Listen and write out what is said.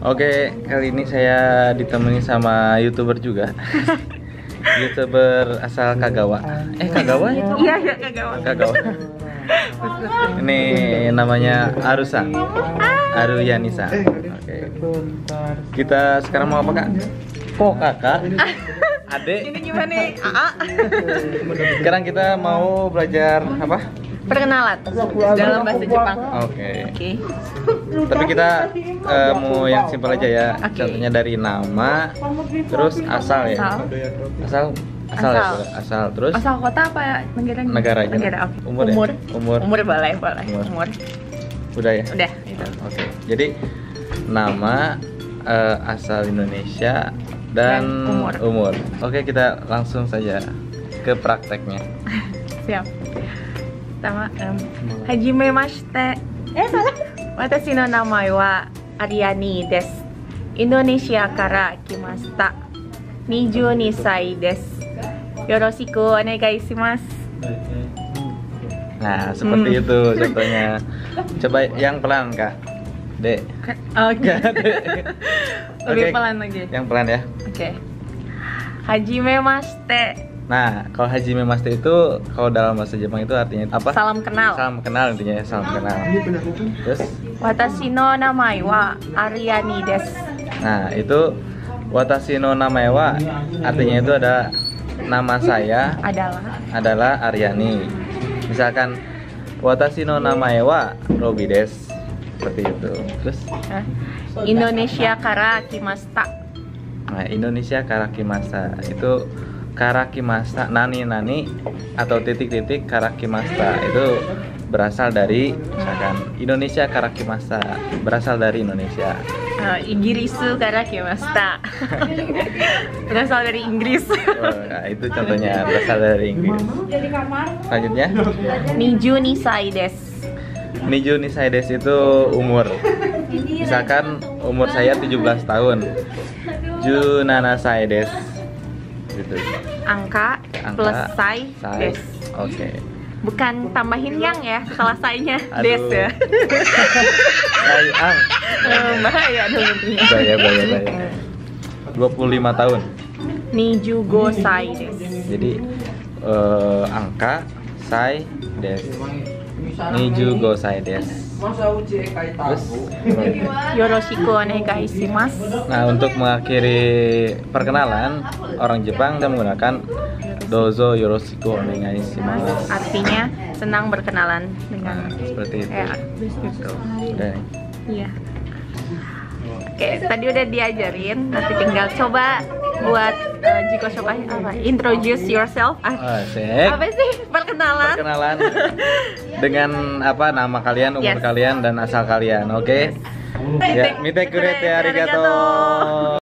Oke, kali ini saya ditemani sama YouTuber juga. YouTuber asal Kagawa. Kagawa itu? Iya, Kagawa. Kagawa. Ini namanya Arusa. Aru Yanisa. Oke. Kita sekarang mau apa, Kak? Kok kakak? Adek? Ini gimana nih? Sekarang kita mau belajar apa? Perkenalan dalam bahasa Jepang. Oke. Oke. Tapi kita mau yang simpel aja ya. Oke. Contohnya dari nama, terus asal ya. Asal ya. Asal terus Asal kota apa negara? negara aja. Negara. Oke. Umur ya? Umur. Umur boleh. Umur. Umur. Udah ya? Udah. Itu. Oke. Jadi nama, asal Indonesia dan umur. Oke, kita langsung saja ke prakteknya. Siap. Pertama, hajimemashite. Salah. Watashi no namae wa Aryani desu. Indonesia kara kimashita. 22 歳です. Yoroshiku onegai shimasu. Nah, seperti itu contohnya. Coba yang pelan, Kak. Dek. Oke. Lebih Oke, pelan lagi. yang pelan ya. Oke. Hajimemashite. Nah, kalau hajimemashite itu kalau dalam bahasa Jepang itu artinya apa? Salam kenal. Salam kenal intinya ya, salam kenal. Terus? Watashi no namae wa Aryani desu. Nah, itu watashi no namae wa artinya itu ada nama saya adalah Aryani. Misalkan watashi no namae wa Robi desu. Seperti itu. Terus? Indonesia kara kimashita. Nah, Indonesia kara kimashita itu kara kimashita, nani atau titik-titik kara kimashita itu berasal dari misalkan Indonesia kara kimashita, berasal dari Indonesia. Inggrisu kara kimashita. Berasal dari Inggris. Nah, itu contohnya berasal dari Inggris. Selanjutnya, 22 歳desu. 22 歳desu itu umur. Misalkan umur saya 17 tahun. 17 歳desu. Gitu. Angka plus sai desu. Oke. Bukan tambahin yang ya, setelah sai-nya des ya. Sayang. Bahaya dong intinya. Bahaya. 25 tahun. 25 sai desu. Jadi angka sai des. 25 sai desu. Terus Yoroshiku onegai shimasu. nah, untuk mengakhiri perkenalan orang Jepang dia menggunakan dozo yoroshiku onegai shimasu. Artinya senang berkenalan dengan Seperti itu. ya, gitu. Udah. Iya. Oke, tadi udah diajarin, nanti tinggal coba buat jiko shokai apa? Introduce yourself. Asik. Apa sih? Perkenalan. Perkenalan dengan apa nama kalian, umur Yes. kalian dan asal kalian. Oke. Ya, mite kurete arigato.